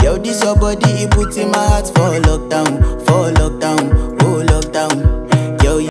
Yo, this your body, it puts in my heart for lockdown,